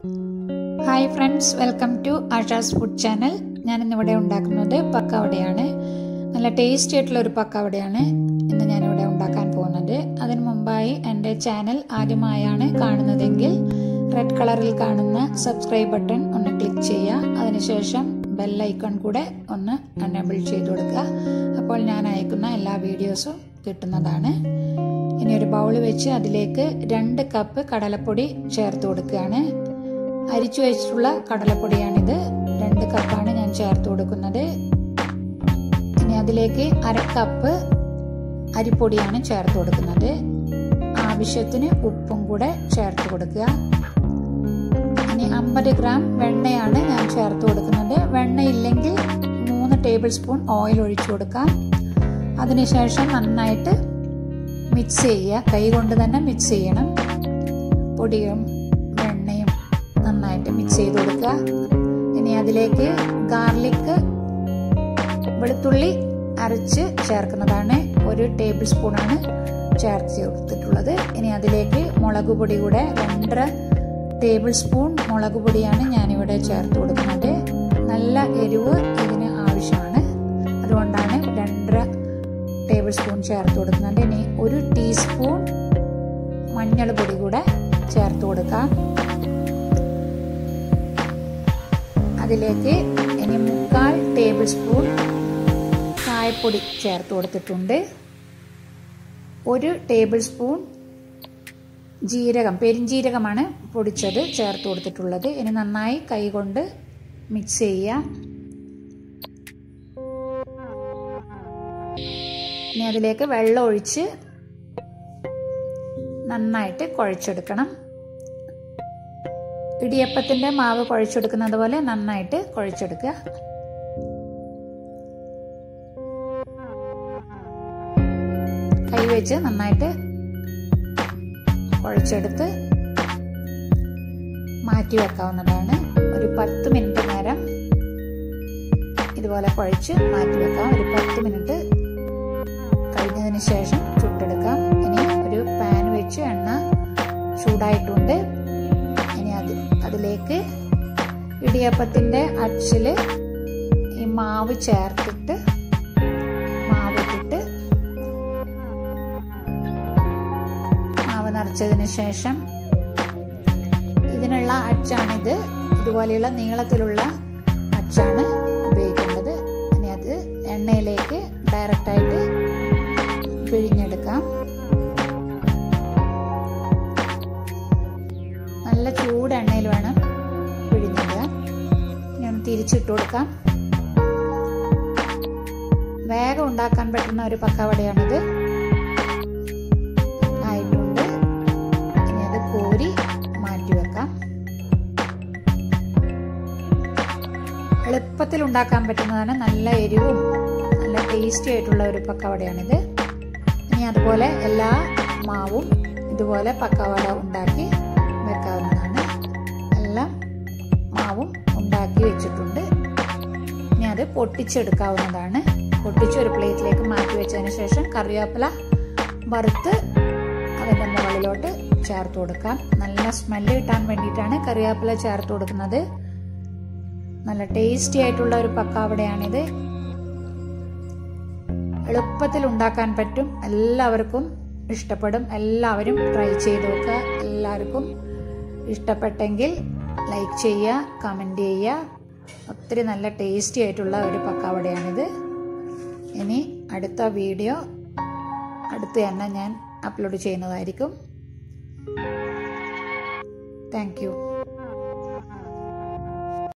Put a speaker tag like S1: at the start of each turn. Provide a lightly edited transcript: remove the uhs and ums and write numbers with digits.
S1: Hi friends, welcome to Asha's food channel. ഞാനിന്നിവിടെ ഉണ്ടാക്കുന്നത് പക്കവടയാണ്. നല്ല ടേസ്റ്റി ആയിട്ടുള്ള ഒരു പക്കവടയാണ് ഇന്ന് ഞാനിവിടെ ഉണ്ടാക്കാൻ പോകുന്നത്. അതിനു മുമ്പായി എൻ്റെ ചാനൽ ആദ്യമായാണ് കാണുന്നതെങ്കിൽ റെഡ് കളറിൽ കാണുന്ന സബ്സ്ക്രൈബ് ബട്ടൺ ഒന്ന് ക്ലിക്ക് ചെയ്യുക. അതിനുശേഷം ബെൽ ഐക്കൺ കൂടെ ഒന്ന് എനേബിൾ ചെയ്ത് കൊടുക്കുക. അപ്പോൾ ഞാൻ അയക്കുന്ന എല്ലാ വീഡിയോസും കിട്ടുന്നതാണ്. ഇനി ഒരു ബൗൾ വെച്ച് അതിലേക്ക് 2 കപ്പ് കടലപ്പൊടി ചേർത്ത് കൊടുക്കുകയാണ്. അരിച്ചു വെച്ചിട്ടുള്ള കടലപ്പൊടിയാണിത്. 2 കപ്പാണ് ഞാൻ ചേർത്ത് കൊടുക്കുന്നത്. ഇനി അതിലേക്ക് 1/2 കപ്പ് അരിപ്പൊടിയാണ് ചേർത്ത് കൊടുക്കുന്നത്. ആവശ്യത്തിന് ഉപ്പും കൂടെ ചേർത്ത് കൊടുക്കുക. ഇനി 50 ഗ്രാം വെണ്ണയാണ് ഞാൻ ചേർത്ത് കൊടുക്കുന്നത്. വെണ്ണ ഇല്ലെങ്കിൽ 3 ടേബിൾ സ്പൂൺ ഓയിൽ ഒഴിച്ചു കൊടുക്കാം. അതിനുശേഷം നന്നായിട്ട് മിക്സ് ചെയ്യുക. കൈ കൊണ്ട് തന്നെ മിക്സ് ചെയ്യണം. പൊടിയും വെണ്ണയും നന്നായിട്ട് മിക്സ് ചെയ്ത് കൊടുക്കുക. ഇനി അതിലേക്ക് ഗാർലിക്, വെളുത്തുള്ളി അരച്ച് ചേർക്കുന്നതാണ്. 1 ടേബിൾ സ്പൂണാണ് ചേർത്ത് കൊടുത്തിട്ടുള്ളത്. ഇനി അതിലേക്ക് മുളക് പൊടി കൂടെ 2.5 ടേബിൾ സ്പൂൺ മുളക് പൊടിയാണ് ഞാനിവിടെ ചേർത്ത് കൊടുക്കുന്നത്. നല്ല എരിവ് ഇതിന് ആവശ്യമാണ്, അതുകൊണ്ടാണ് 2.5 ടേബിൾ സ്പൂൺ ചേർത്ത് കൊടുക്കുന്നുണ്ട്. ഇനി 1 ടീസ്പൂൺ മഞ്ഞൾ പൊടി കൂടെ ചേർത്ത് കൊടുക്കാം. അതിലേക്ക് ഇനി 3/4 ടേബിൾ സ്പൂൺ കായപ്പൊടി ചേർത്ത് കൊടുത്തിട്ടുണ്ട്. 1 ടേബിൾ സ്പൂൺ ജീരകം, പെരിഞ്ജീരകമാണ് പൊടിച്ചത് ചേർത്ത് കൊടുത്തിട്ടുള്ളത്. ഇനി നന്നായി കൈകൊണ്ട് മിക്സ് ചെയ്യുക. ഇനി അതിലേക്ക് വെള്ളം ഒഴിച്ച് നന്നായിട്ട് കുഴച്ചെടുക്കണം. ഇടിയപ്പത്തിന്റെ മാവ് കുഴച്ചെടുക്കുന്നത് പോലെ നന്നായിട്ട് കുഴച്ചെടുക്കുക. കൈ വെച്ച് നന്നായിട്ട് കുഴച്ചെടുത്ത് മാറ്റി വെക്കാവുന്നതാണ്. ഒരു 10 മിനിറ്റ് നേരം ഇതുപോലെ കുഴച്ച് മാറ്റി വെക്കാം. ഒരു 10 മിനിറ്റ് കഴിഞ്ഞതിന് ശേഷം ചുട്ടെടുക്കാം. ഇനി ഒരു പാൻ വെച്ച് എണ്ണ ചൂടായിട്ടുണ്ട്. ഇനി അതിലേക്ക് ഇടിയപ്പത്തിന്റെ അച്ചില് ഈ മാവ് ചേർത്തിട്ട് മാവിട്ടിട്ട് മാവ് നിറച്ചതിന് ശേഷം ഇതിനുള്ള അച്ചാണിത്. ഇതുപോലെയുള്ള നീളത്തിലുള്ള അച്ചാണ് ഉപയോഗിക്കേണ്ടത്. ഇനി അത് എണ്ണയിലേക്ക് ഡയറക്റ്റായിട്ട് പിഴിഞ്ഞെടുക്കാം. നല്ല ചൂട് എണ്ണയിൽ വേണം പിഴിഞ്ഞിടുക. ഞാൻ തിരിച്ചിട്ട് കൊടുക്കാം. വേഗം ഉണ്ടാക്കാൻ പറ്റുന്ന ഒരു പക്കവടയാണിത്. ആയിട്ടുണ്ട്. ഇനി അത് കോരി മാറ്റി വെക്കാം. എളുപ്പത്തിൽ ഉണ്ടാക്കാൻ പറ്റുന്നതാണ്. നല്ല എരിവും നല്ല ടേസ്റ്റി ആയിട്ടുള്ള ഒരു പക്കവടയാണിത്. ഇനി അതുപോലെ എല്ലാ മാവും ഇതുപോലെ പക്കവട ഉണ്ടാക്കി വെക്കാവുന്നതാണ്. എല്ലാം മാവും ഉണ്ടാക്കി വെച്ചിട്ടുണ്ട്. ഇനി അത് പൊട്ടിച്ചെടുക്കാവുന്നതാണ്. പൊട്ടിച്ച് ഒരു പ്ലേറ്റിലേക്ക് മാറ്റി വെച്ചതിന് ശേഷം കറിവേപ്പില വറുത്ത് അതിൻ്റെ മുകളിലോട്ട് ചേർത്ത് കൊടുക്കാം. നല്ല സ്മെല്ല് കിട്ടാൻ വേണ്ടിയിട്ടാണ് കറിവേപ്പില ചേർത്ത് കൊടുക്കുന്നത്. നല്ല ടേസ്റ്റി ആയിട്ടുള്ള ഒരു പക്കവടയാണിത്. എളുപ്പത്തിൽ ഉണ്ടാക്കാൻ പറ്റും. എല്ലാവർക്കും ഇഷ്ടപ്പെടും. എല്ലാവരും ട്രൈ ചെയ്ത് നോക്കുക. എല്ലാവർക്കും ഇഷ്ടപ്പെട്ടെങ്കിൽ ലൈക്ക് ചെയ്യുക, കമൻറ്റ് ചെയ്യുക. ഒത്തിരി നല്ല ടേസ്റ്റി ആയിട്ടുള്ള ഒരു പക്കവടയാണിത്. ഇനി അടുത്ത വീഡിയോ അടുത്ത് തന്നെ ഞാൻ അപ്ലോഡ് ചെയ്യുന്നതായിരിക്കും. Thank U.